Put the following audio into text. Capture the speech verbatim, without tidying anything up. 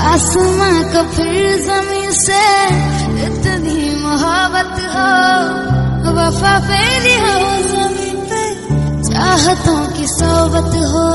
आसमां को फिर जमीन से इतनी मोहब्बत हो, वफा फेरी हो जमीन पे, चाहतों की सोबत हो।